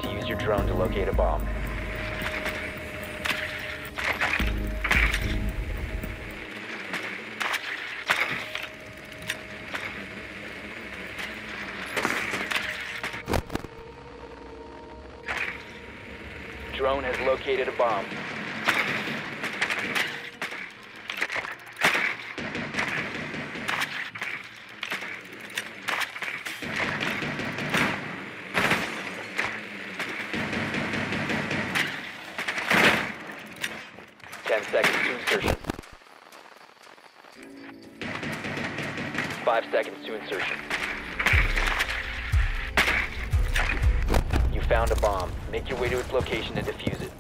to use your drone to locate a bomb. Drone has located a bomb. Seconds to insertion. 5 seconds to insertion. You found a bomb. Make your way to its location and defuse it.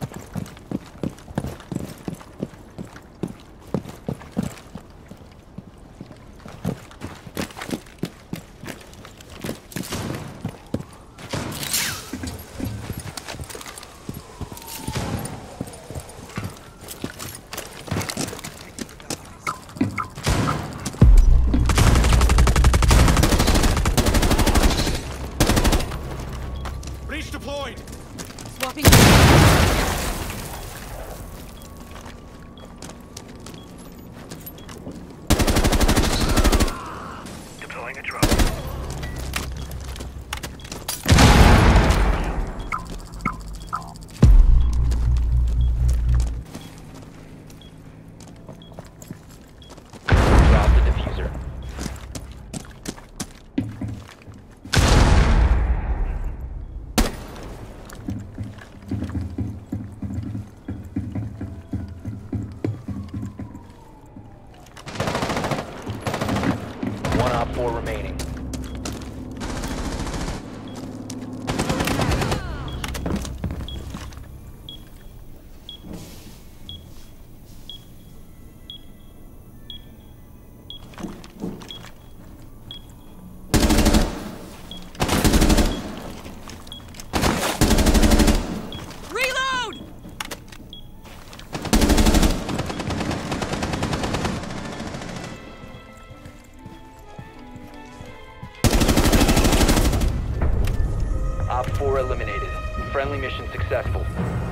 Breach deployed! Swapping. Deploying a drone. Drop the diffuser. One op 4 remaining. Reload! Op 4 eliminated. Friendly mission successful.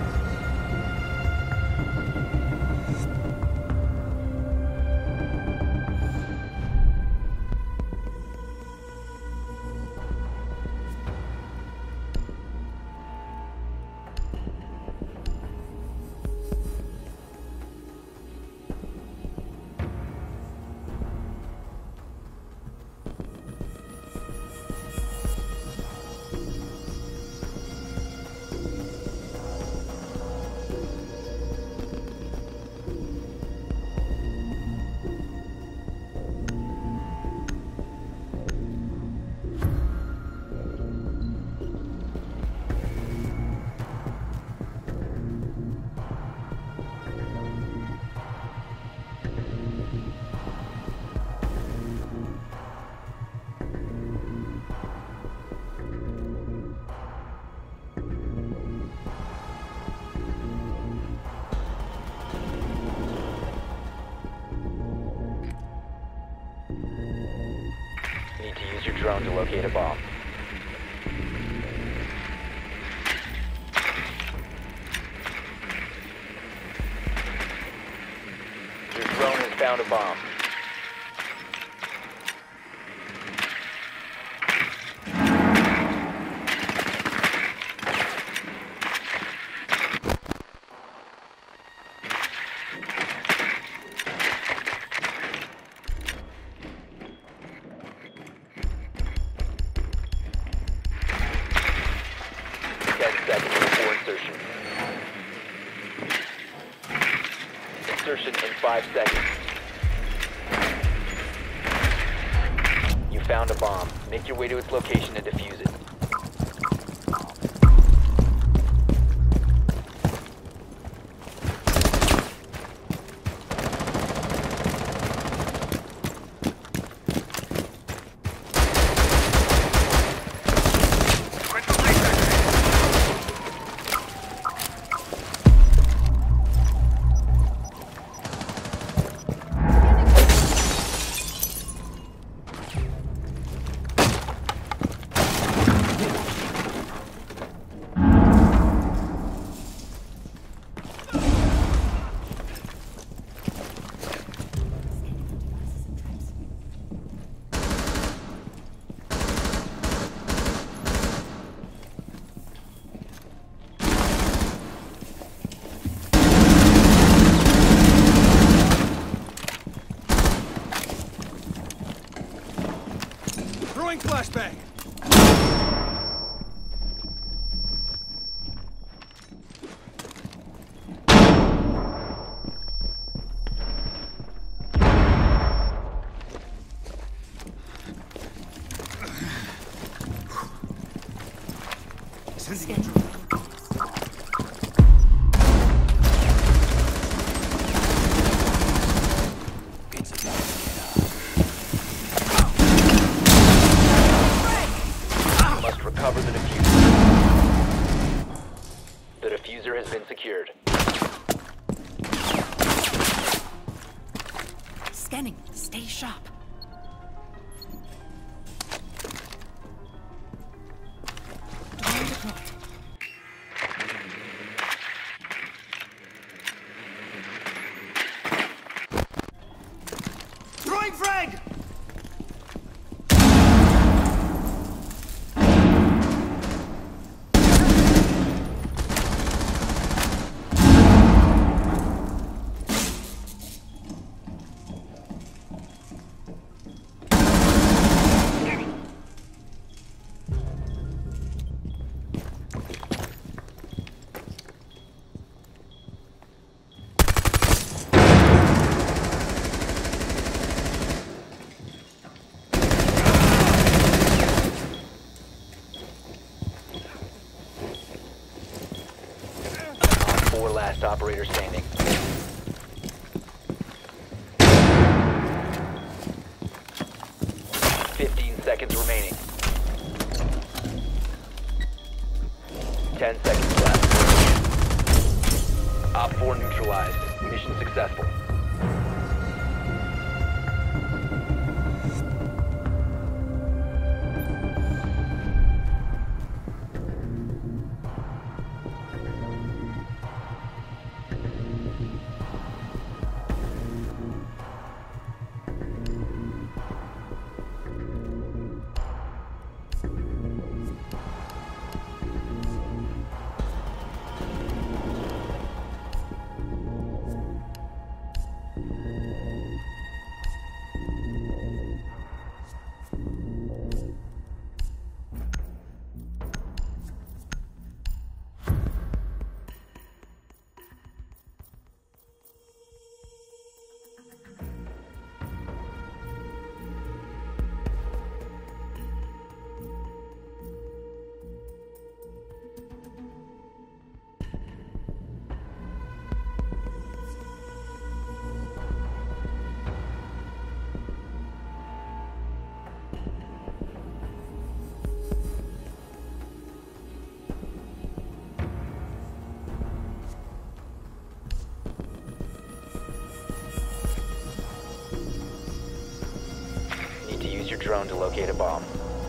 Need to use your drone to locate a bomb. Your drone has found a bomb. Seconds before insertion. Insertion in 5 seconds. You found a bomb. Make your way to its location and defuse it. Sending a drone. Must recover the diffuser. The diffuser has been secured. Scanning. Stay sharp. Drone deployed. Throwing frag! Four last operator standing. Seconds remaining. 10 seconds left. Op 4 neutralized. Mission successful. Use your drone to locate a bomb.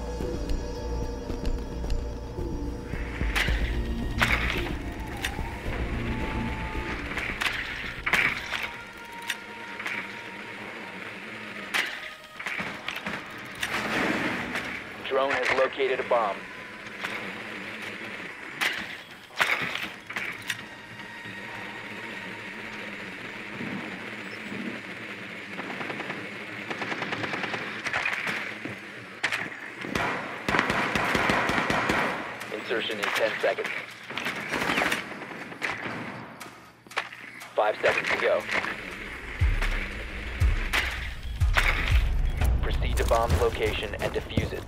Drone has located a bomb. Insertion in 10 seconds. 5 seconds to go. Proceed to bomb's location and defuse it.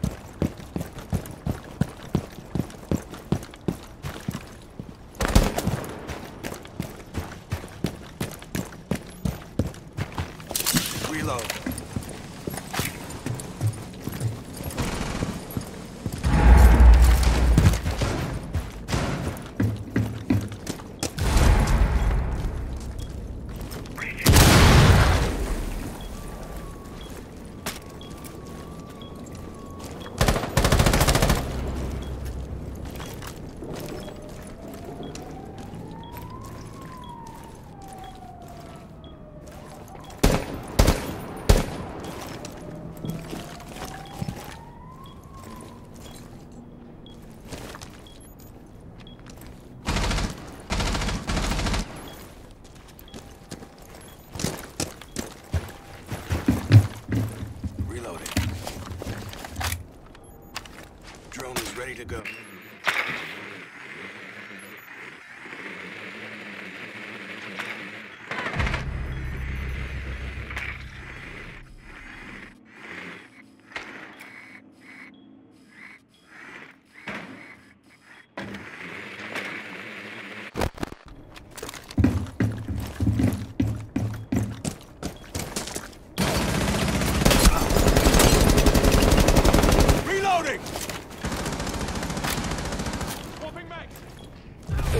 Reload.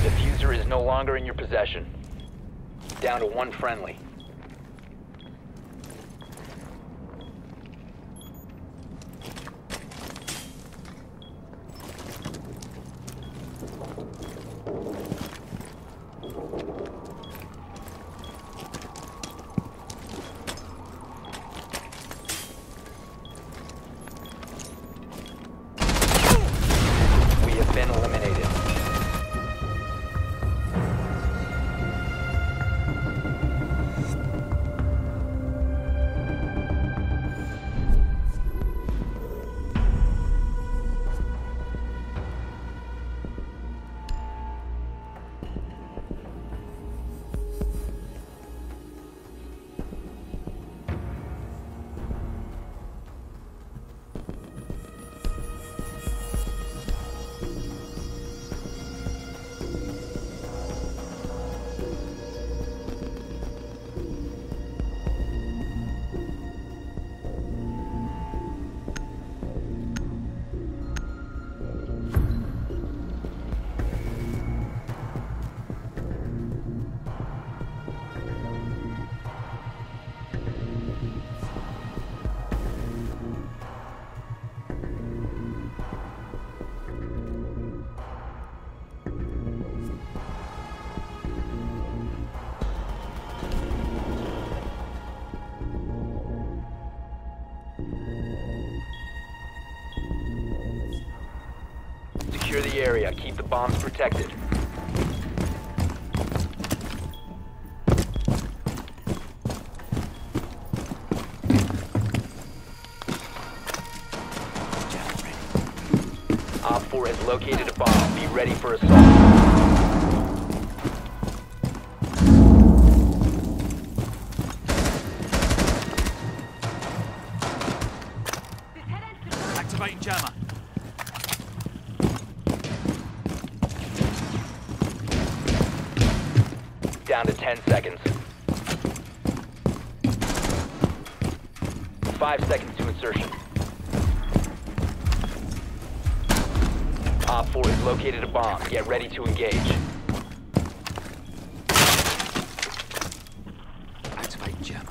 diffuser is no longer in your possession. Down to one friendly. We have been eliminated. Secure the area. Keep the bombs protected. Op 4 has located a bomb. Be ready for assault. Activating jammer. Down to 10 seconds. 5 seconds to insertion. Op 4 has located a bomb. Get ready to engage. Activating jammer.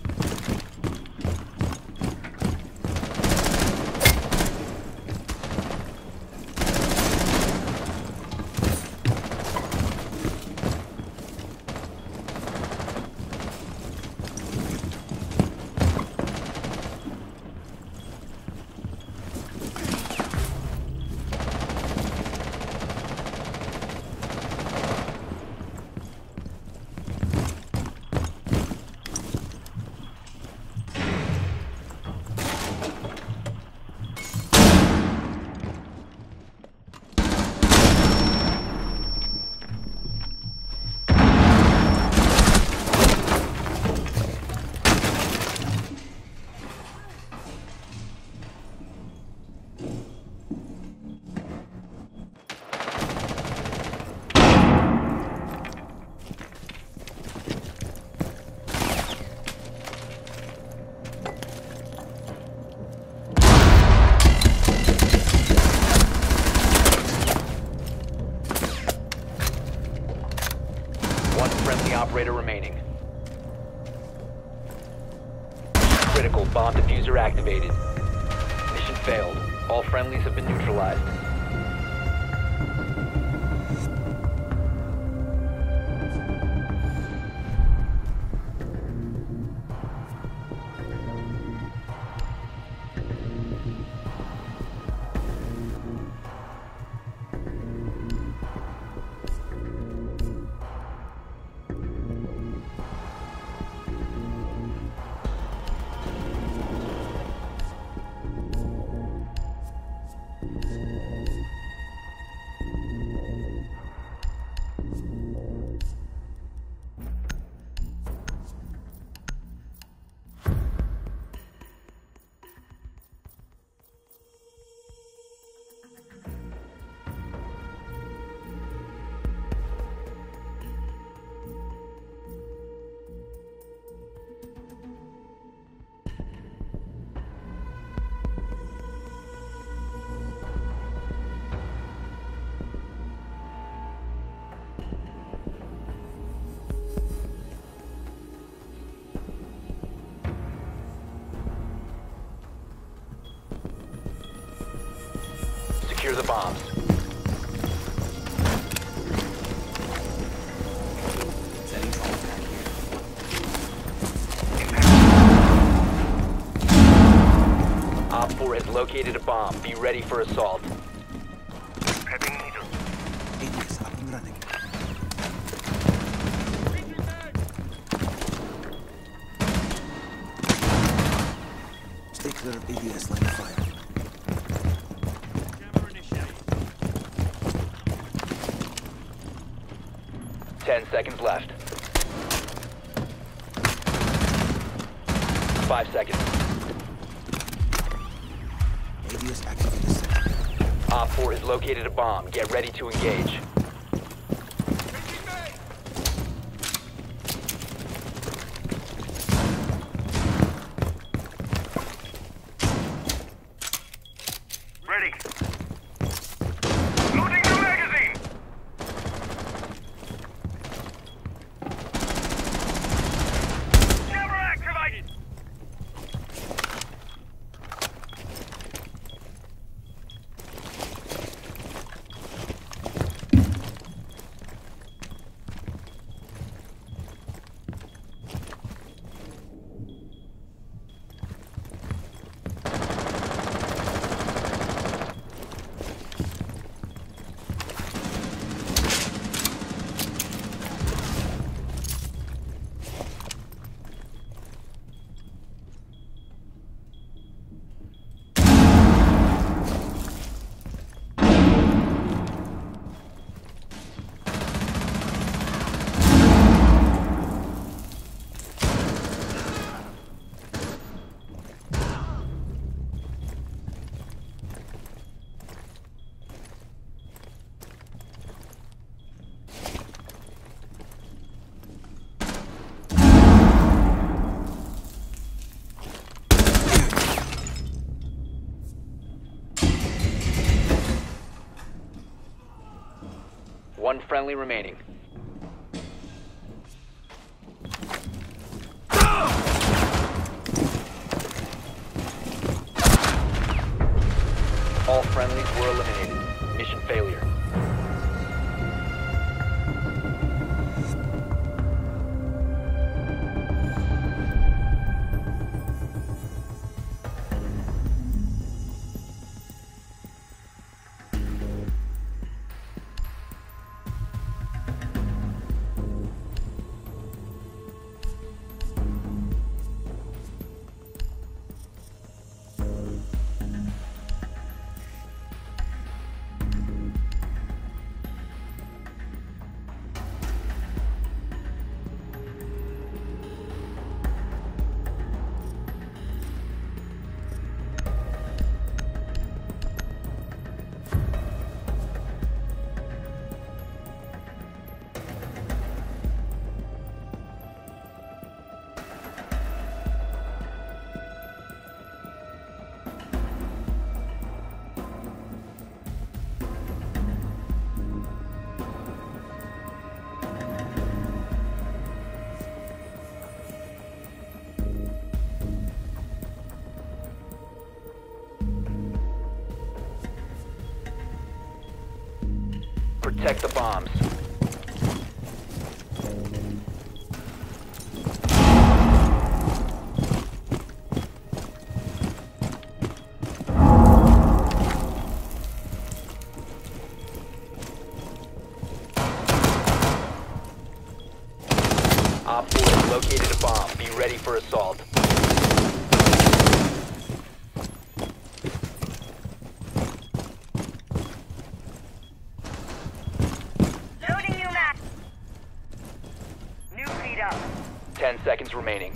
One friendly operator remaining. Critical. Bomb diffuser activated. Mission failed. All friendlies have been neutralized. bombs. Setting contact here. Op 4 has located a bomb. Be ready for assault. Heading needle. ADS up and running. Stay clear of ADS line of fire. 10 seconds left. 5 seconds. ADS activated. Op 4 has located a bomb. Get ready to engage. Ready. Loading the magazine. Camera activated. One friendly remaining. All friendlies were eliminated. Mission failure. Protect the bombs. Op 4 has located a bomb. Be ready for assault. Loading new map. New feed up. 10 seconds remaining.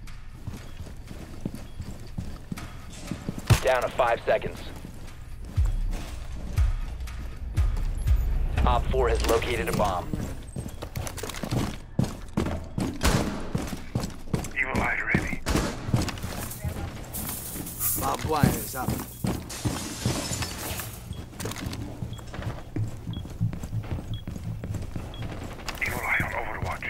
Down to 5 seconds. Op 4 has located a bomb. Evil eye ready. Barbed wire is up. Evil eye on Overwatch.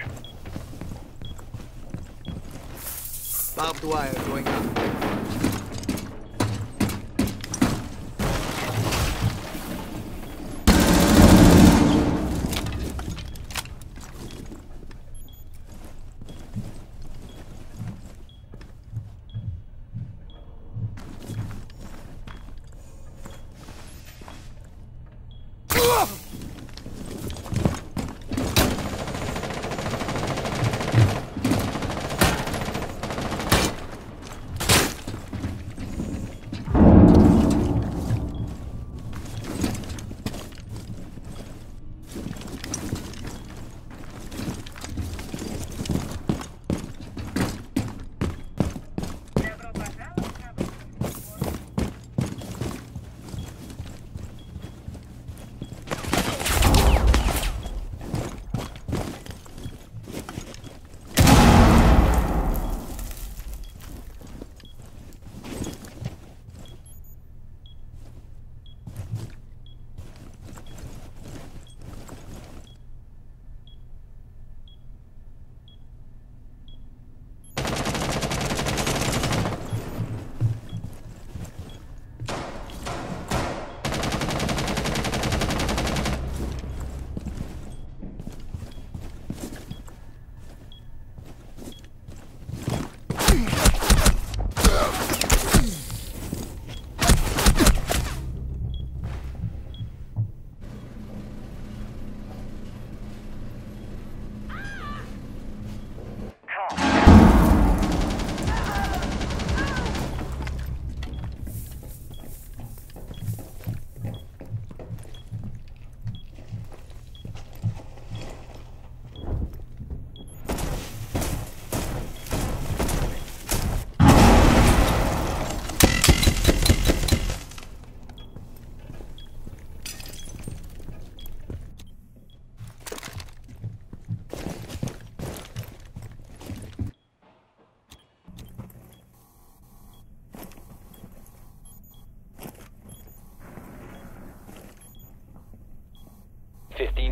Barbed wire going up.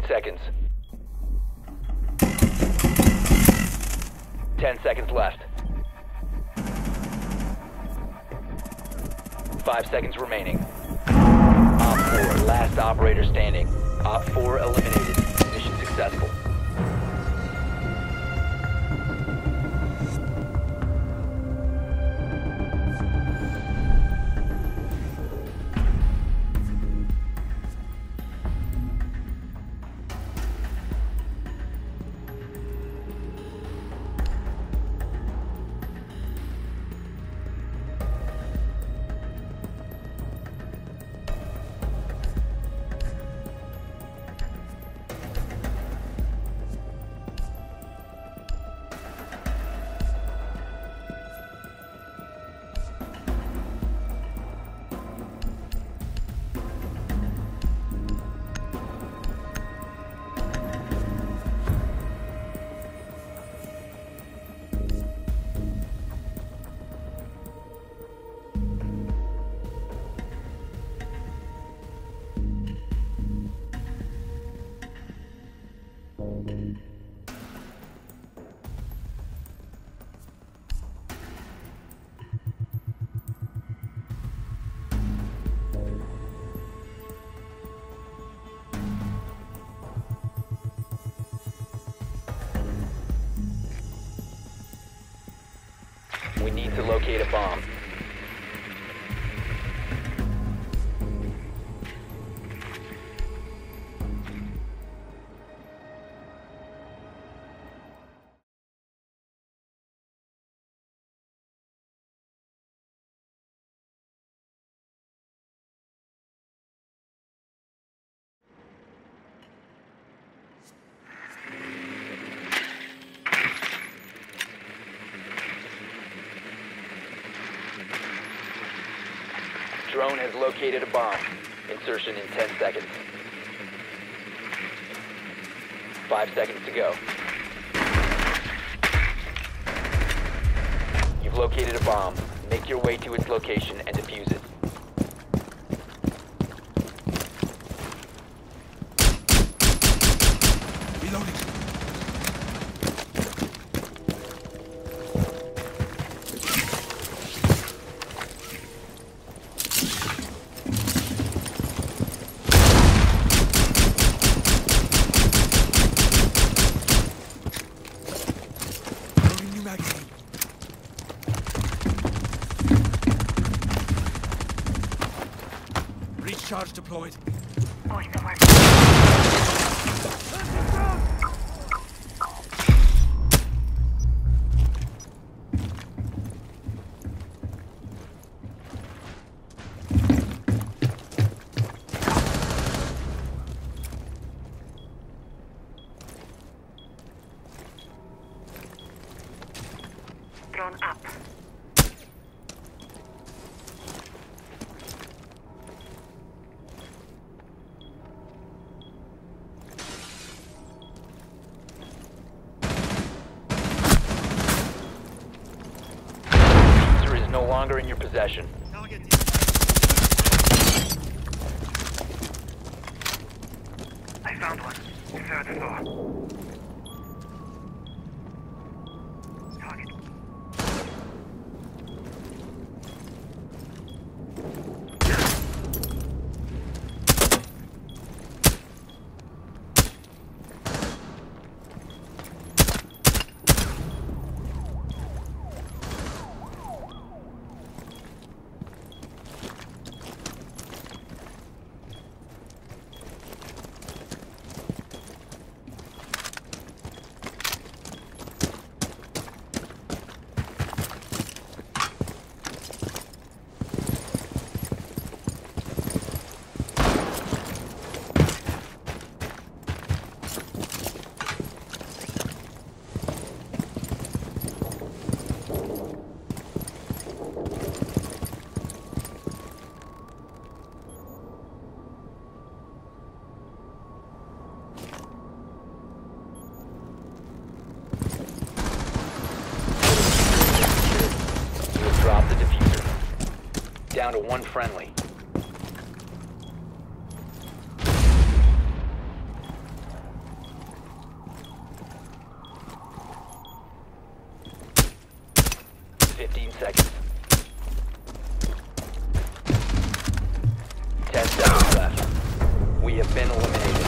seconds. 10 seconds left. 5 seconds remaining. Op 4, last operator standing. Op 4 eliminated. Mission successful. We need to locate a bomb. Drone has located a bomb. Insertion in 10 seconds. 5 seconds to go. You've located a bomb. Make your way to its location and defuse it. Reloading. Recharge deployed. Going to work. Drone up. No longer in your possession. I found one. Third floor. Target. Drop the diffuser. Down to one friendly. seconds. 10 seconds left. We have been eliminated.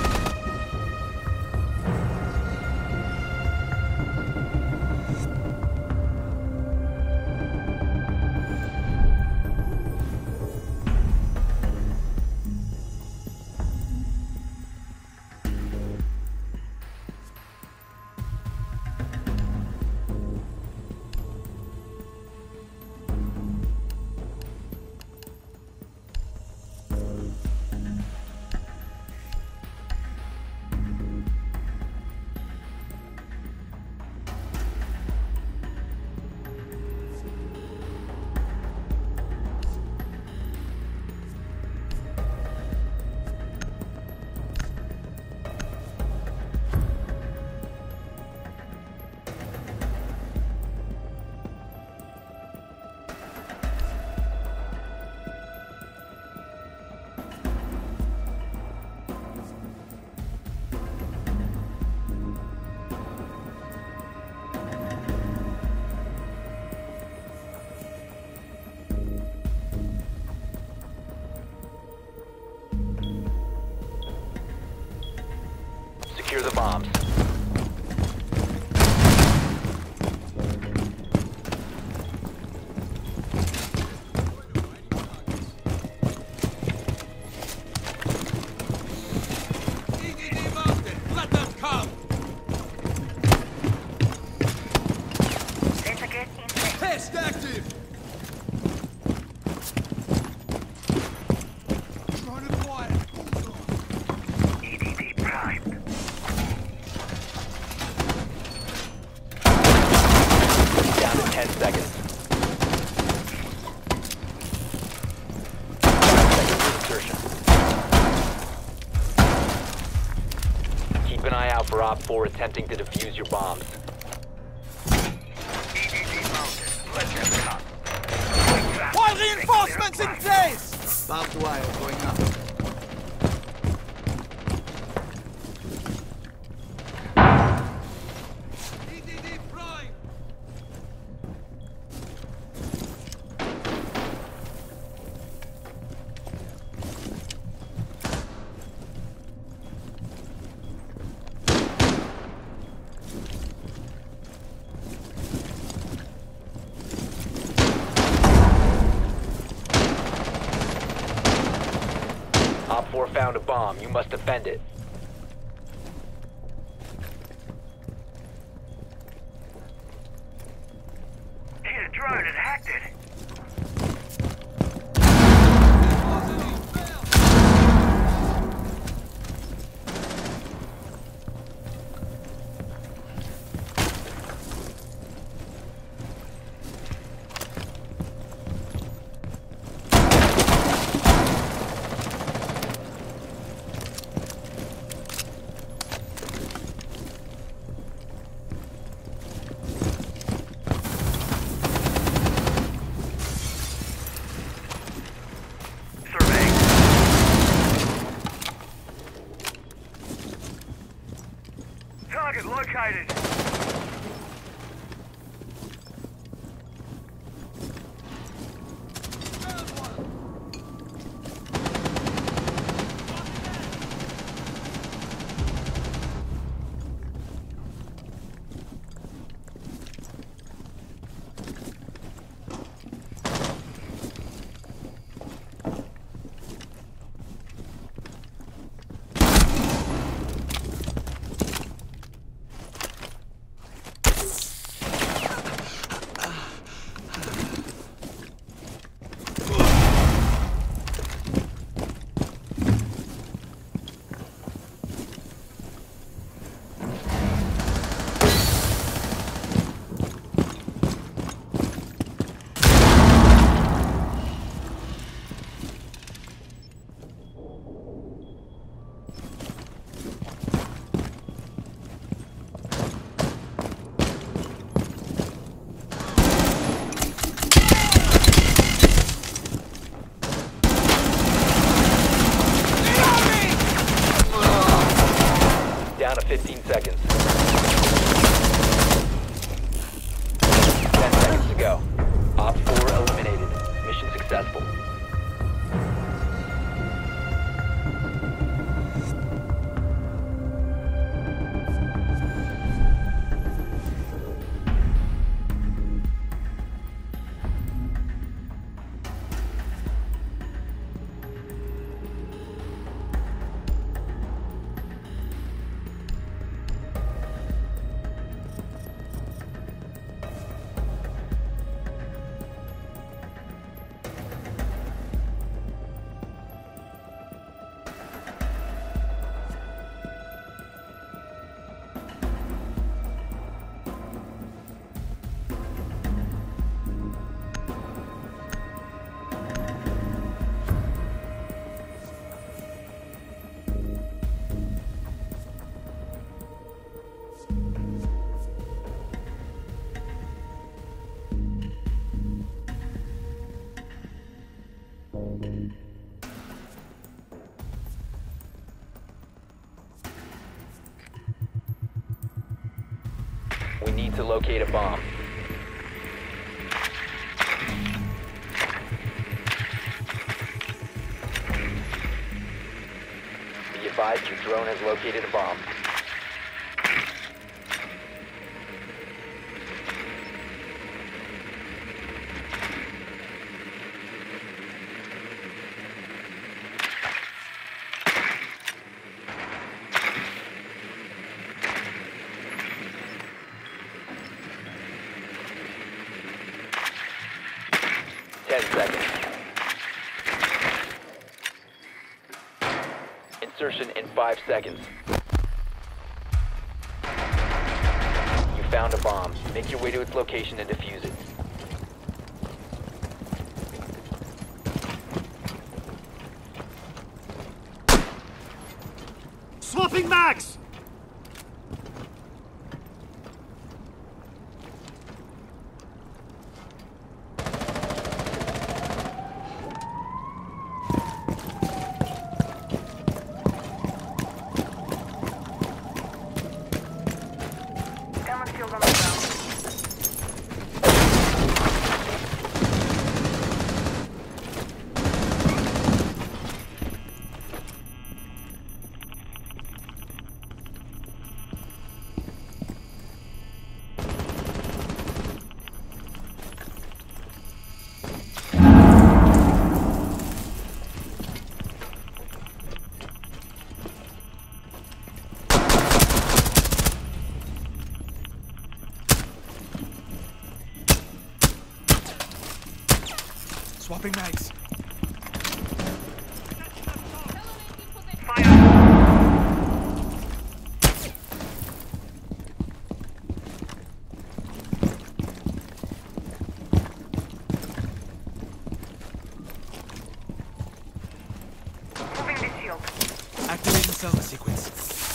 Secure the bombs. Syndicate in place. Test active! Trying to quiet. EDD primed. Down to 10 seconds. 5 seconds to insertion. Keep an eye out for Op 4 attempting to defuse your bombs. EDD mounted. Let them come. Why reinforcements in place? Barbed wire going up. EDD prime! Op 4 found a bomb. You must defend it. Hit a drone and hacked it. Survey. Target located. Down to 15 seconds. 10 seconds to go. successful. We need to locate a bomb. Be advised your drone has located a bomb. Seconds. Insertion in 5 seconds. You found a bomb. Make your way to its location and defuse it. Swapping mags! Someone's killed on the ground. Swapping mags. Moving the shield. Activating self sequence.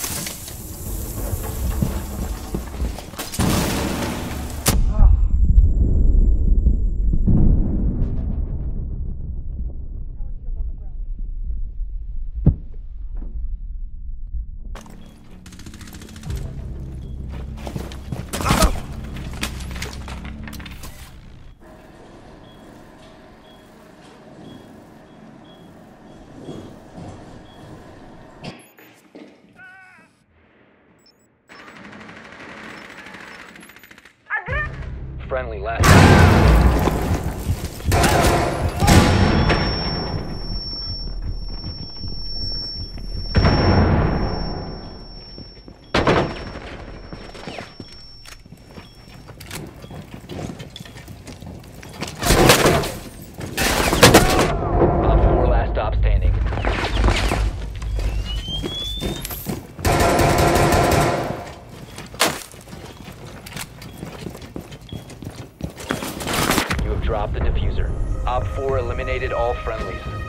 Friendly last. Op 4 last stop standing. You have dropped the diffuser. Op 4 eliminated all friendlies.